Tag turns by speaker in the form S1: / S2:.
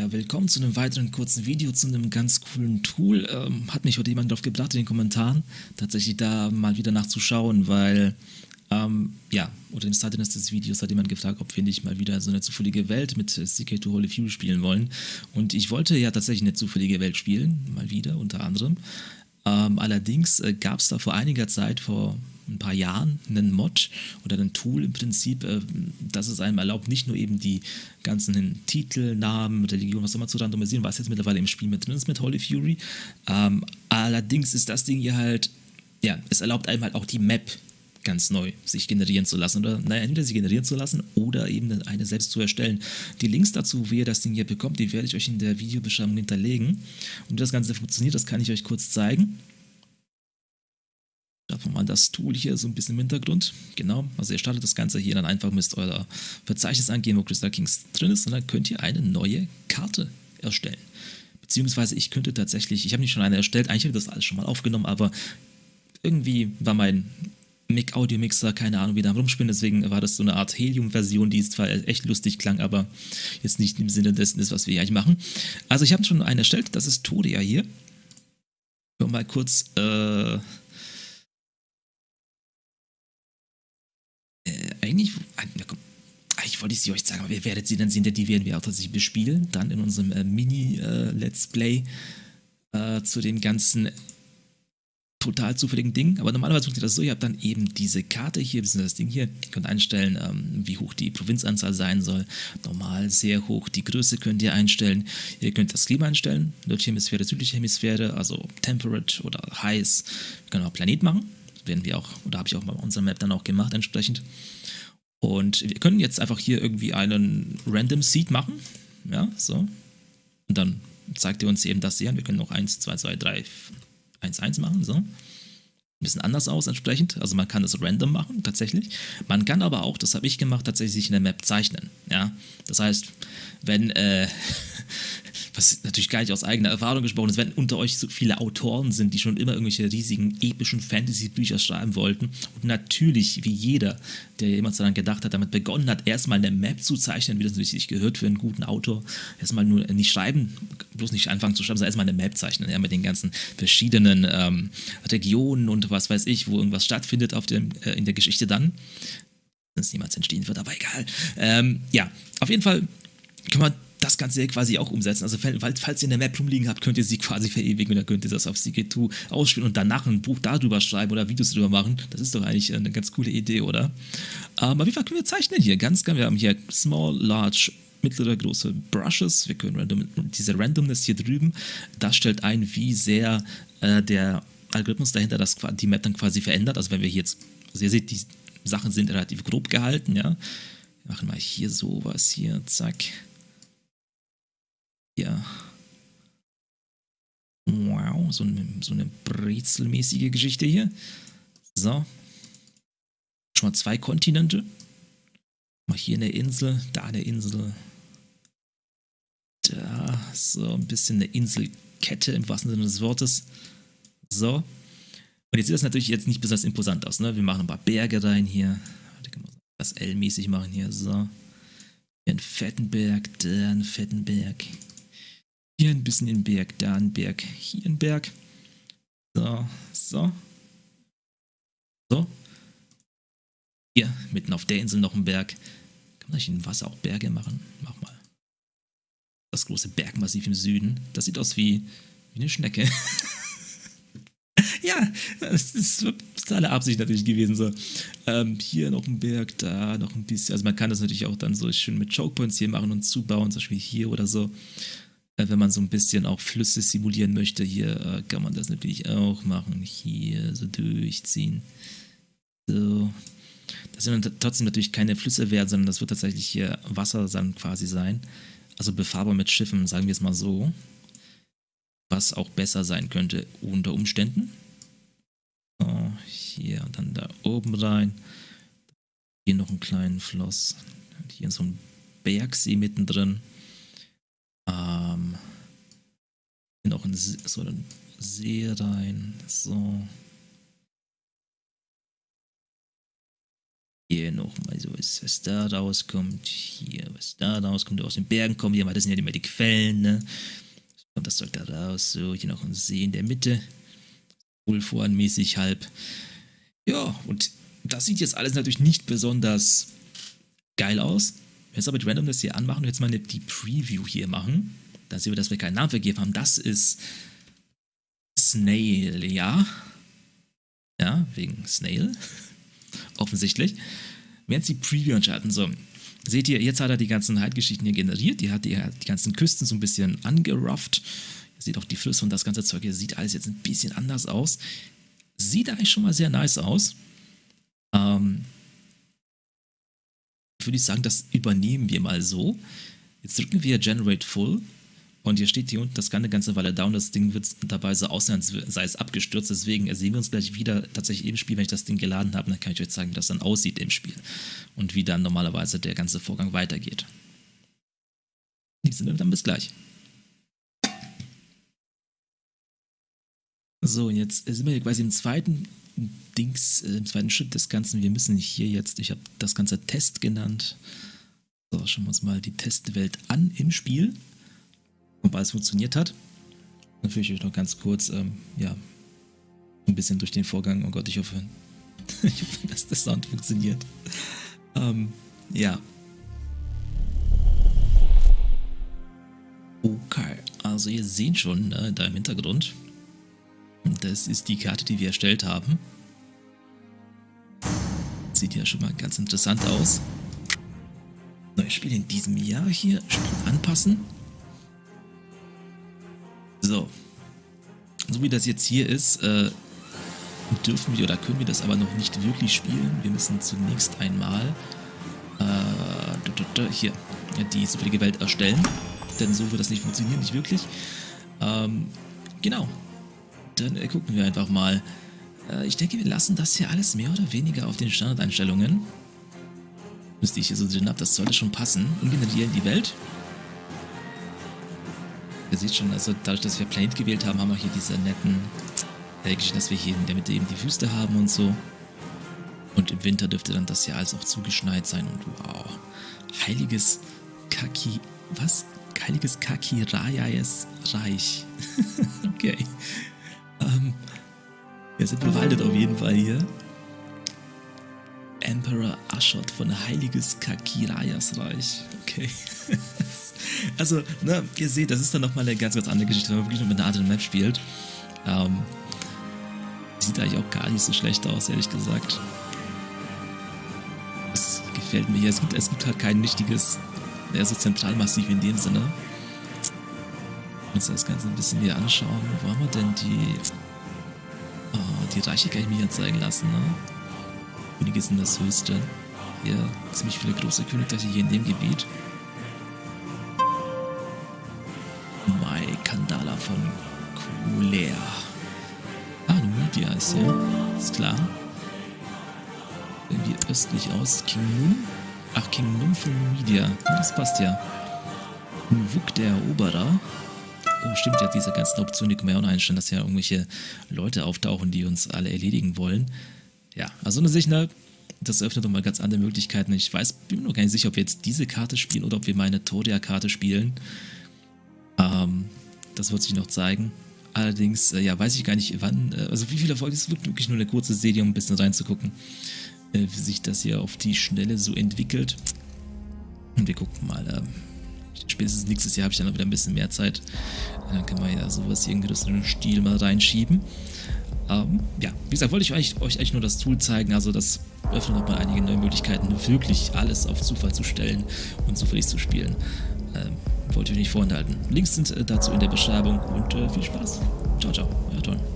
S1: Ja, willkommen zu einem weiteren kurzen Video zu einem ganz coolen Tool. Hat mich heute jemand drauf gebracht in den Kommentaren, tatsächlich da mal wieder nachzuschauen, weil, ja, unter dem Titel des Videos hat jemand gefragt, ob wir nicht mal wieder so eine zufällige Welt mit CK2 Holy Fury spielen wollen. Und ich wollte ja tatsächlich eine zufällige Welt spielen, mal wieder, unter anderem. Allerdings gab es da vor einiger Zeit, vor ein paar Jahren, einen Mod oder ein Tool im Prinzip, das es einem erlaubt, nicht nur eben die ganzen Titel, Namen, Religion, was auch immer zu randomisieren, was jetzt mittlerweile im Spiel mit drin ist mit Holy Fury. Allerdings ist das Ding hier halt, ja, es erlaubt einem halt auch die Map ganz neu sich generieren zu lassen oder, naja, entweder sie generieren zu lassen oder eben eine selbst zu erstellen. Die Links dazu, wie ihr das Ding hier bekommt, die werde ich euch in der Videobeschreibung hinterlegen. Und wie das Ganze funktioniert, das kann ich euch kurz zeigen. Einfach mal das Tool hier so ein bisschen im Hintergrund. Genau, also ihr startet das Ganze hier, dann einfach müsst euer Verzeichnis angeben, wo Crystal Kings drin ist, und dann könnt ihr eine neue Karte erstellen. Beziehungsweise ich könnte tatsächlich, ich habe nicht schon eine erstellt, eigentlich habe ich das alles schon mal aufgenommen, aber irgendwie war mein Audio-Mixer, keine Ahnung, wie da am Rumspinnen, deswegen war das so eine Art Helium-Version, die zwar echt lustig klang, aber jetzt nicht im Sinne dessen ist, was wir eigentlich machen. Also ich habe schon eine erstellt, das ist Todia hier. Und mal kurz, eigentlich, ich wollte sie euch sagen, aber ihr werdet sie dann sehen, denn die werden wir auch tatsächlich bespielen, dann in unserem Mini-Let's Play zu den ganzen total zufälligen Dingen. Aber normalerweise funktioniert das so, ihr habt dann eben diese Karte hier, das Ding hier, ihr könnt einstellen, wie hoch die Provinzanzahl sein soll, normal, sehr hoch, die Größe könnt ihr einstellen, ihr könnt das Klima einstellen, nördliche Hemisphäre, südliche Hemisphäre, also Temperate oder Heiß, wir können auch Planet machen, werden wir auch, oder habe ich auch bei unserer Map dann auch gemacht entsprechend. Und wir können jetzt einfach hier irgendwie einen Random Seed machen. Ja, so. Und dann zeigt ihr uns eben das hier an. Wir können noch 1, 2, 2, 3, 1, 1 machen. So. Ein bisschen anders aus entsprechend. Also man kann das random machen, tatsächlich. Man kann aber auch, das habe ich gemacht, tatsächlich sich in der Map zeichnen. Ja. Das heißt, wenn, was natürlich gar nicht aus eigener Erfahrung gesprochen ist, wenn unter euch so viele Autoren sind, die schon immer irgendwelche riesigen, epischen Fantasy-Bücher schreiben wollten und natürlich, wie jeder, der jemals daran gedacht hat, damit begonnen hat, erstmal eine Map zu zeichnen, wie das natürlich gehört für einen guten Autor, erstmal nur nicht schreiben, bloß nicht anfangen zu schreiben, sondern erstmal eine Map zeichnen, ja, mit den ganzen verschiedenen Regionen und was weiß ich, wo irgendwas stattfindet auf in der Geschichte dann, wenn es niemals entstehen wird, aber egal. Ja, auf jeden Fall kann man das Ganze hier quasi auch umsetzen. Also falls ihr eine Map rumliegen habt, könnt ihr sie quasi verewigen und dann könnt ihr das auf CK2 ausspielen und danach ein Buch darüber schreiben oder Videos darüber machen. Das ist doch eigentlich eine ganz coole Idee, oder? Auf jeden Fall können wir zeichnen hier. Wir haben hier Small, Large, mittlere, große Brushes. Wir können diese Randomness hier drüben, das stellt ein, wie sehr der Algorithmus dahinter die Map dann quasi verändert. Also wenn wir hier jetzt, also ihr seht, die Sachen sind relativ grob gehalten, ja. Wir machen mal hier sowas hier, zack. Ja. Wow, so eine brezelmäßige Geschichte hier. So. Schon mal 2 Kontinente. Mal hier eine Insel, da eine Insel. Da, so ein bisschen eine Inselkette im wahrsten Sinne des Wortes. So. Und jetzt sieht das natürlich jetzt nicht besonders imposant aus, ne? Wir machen ein paar Berge rein hier. Da kann man das L-mäßig machen hier. So. Hier einen fetten Berg, da einen fetten Berg. Hier ein bisschen den Berg, da ein Berg, hier ein Berg. So, so. So. Hier, mitten auf der Insel noch ein Berg. Kann man im Wasser auch Berge machen? Mach mal. Das große Bergmassiv im Süden. Das sieht aus wie eine Schnecke. Ja, das ist totale Absicht natürlich gewesen. So. Hier noch ein Berg, da noch ein bisschen. Also man kann das natürlich auch dann so schön mit Chokepoints hier machen und zubauen, zum Beispiel hier oder so. Wenn man so ein bisschen auch Flüsse simulieren möchte, hier kann man das natürlich auch machen. Hier so durchziehen. So. Das sind dann trotzdem natürlich keine Flüsse werden, sondern das wird tatsächlich hier Wasser dann quasi sein. Also befahrbar mit Schiffen, sagen wir es mal so. Was auch besser sein könnte unter Umständen. So, hier und dann da oben rein. Hier noch einen kleinen Floss. Und hier so ein Bergsee mittendrin. Noch in so einen See rein. So. Hier nochmal so, was da rauskommt. Hier, was da rauskommt. Aus den Bergen kommen hier, weil das sind ja immer die Quellen, ne? Kommt das Zeug da raus. So, hier noch ein See in der Mitte. Wohlvoranmäßig halb. Ja, und das sieht jetzt alles natürlich nicht besonders geil aus. Wenn wir jetzt aber die Randomness hier anmachen und jetzt mal die Preview hier machen, dann sehen wir, dass wir keinen Namen vergeben haben. Das ist Snail, ja. Ja, wegen Snail. Offensichtlich. Wenn jetzt die Preview entscheiden, so, seht ihr, jetzt hat er die ganzen Hyde-Geschichten hier generiert, die hat die ganzen Küsten so ein bisschen angerufft. Ihr seht auch die Flüsse und das ganze Zeug hier sieht alles jetzt ein bisschen anders aus. Sieht eigentlich schon mal sehr nice aus. Würde ich sagen, das übernehmen wir mal so. Jetzt drücken wir Generate Full. Und hier steht hier unten, das kann eine ganze Weile down, das Ding wird dabei so aussehen, als sei es abgestürzt, deswegen sehen wir uns gleich wieder tatsächlich im Spiel, wenn ich das Ding geladen habe, dann kann ich euch zeigen, wie das dann aussieht im Spiel und wie dann normalerweise der ganze Vorgang weitergeht. In diesem Sinne, dann bis gleich. So, und jetzt sind wir hier quasi im zweiten im zweiten Schritt des Ganzen. Wir müssen hier jetzt, ich habe das Ganze Test genannt. So, schauen wir uns mal die Testwelt an im Spiel. Ob alles funktioniert hat. Dann führe ich euch noch ganz kurz, ja, ein bisschen durch den Vorgang. Oh Gott, ich hoffe, dass der Sound funktioniert. Ja. Okay, also ihr seht schon, ne, da im Hintergrund. Das ist die Karte, die wir erstellt haben. Sieht ja schon mal ganz interessant aus. Neues Spiel in diesem Jahr hier. Spiel anpassen. So wie das jetzt hier ist, dürfen wir oder können wir das aber noch nicht wirklich spielen. Wir müssen zunächst einmal hier die zufällige Welt erstellen, denn so wird das nicht funktionieren, nicht wirklich. Genau, dann gucken wir einfach mal. Ich denke, wir lassen das hier alles mehr oder weniger auf den Standardeinstellungen. Müsste ich hier so drin habe, das sollte schon passen. Und generieren die Welt. Ihr seht schon, also dadurch, dass wir Planet gewählt haben, haben wir hier diese netten Geschichten, dass wir hier in der Mitte eben die Wüste haben und so. Und im Winter dürfte dann das hier alles auch zugeschneit sein und wow. Heiliges Kakirayas Reich. Okay. Wir sind bewaldet auf jeden Fall hier. Emperor Ashot von Heiliges Kakirayas Reich. Okay. Also, ne, ihr seht, das ist dann nochmal eine ganz, ganz andere Geschichte, wenn man wirklich nur mit einer anderen Map spielt. Sieht eigentlich auch gar nicht so schlecht aus, ehrlich gesagt. Das gefällt mir hier. Es gibt halt kein richtiges, so Zentralmassiv in dem Sinne. Uns das Ganze ein bisschen hier anschauen. Wo haben wir denn die Reiche kann ich mir hier zeigen lassen, ne? Könige sind das höchste. Hier ziemlich viele große Königreiche hier in dem Gebiet. Mai Kandala von Kulea. Numidia ist hier. Ist klar. Irgendwie östlich aus. King Num? Ach, King Num von Numidia. Ja, das passt ja. Nwuk der Eroberer. Oh, stimmt, ja, diese ganzen Optionen, die können wir ja auch noch einstellen, dass ja irgendwelche Leute auftauchen, die uns alle erledigen wollen. Ja, also eine Sicht, das öffnet nochmal ganz andere Möglichkeiten. Ich bin mir noch gar nicht sicher, ob wir jetzt diese Karte spielen oder ob wir meine Toria-Karte spielen. Das wird sich noch zeigen. Allerdings, ja, weiß ich gar nicht, wann, also wie viele Folgen, es wird wirklich nur eine kurze Serie, um ein bisschen reinzugucken, wie sich das hier auf die Schnelle so entwickelt. Und wir gucken mal, spätestens nächstes Jahr habe ich dann noch wieder ein bisschen mehr Zeit. Dann kann man ja sowas hier in größeren Stil mal reinschieben. Ja, wie gesagt, wollte ich euch eigentlich nur das Tool zeigen, also das öffnet nochmal einige neue Möglichkeiten, wirklich alles auf Zufall zu stellen und zufällig zu spielen. Wollte ich euch nicht vorenthalten. Links sind dazu in der Beschreibung und viel Spaß. Ciao, ciao, euer Ton.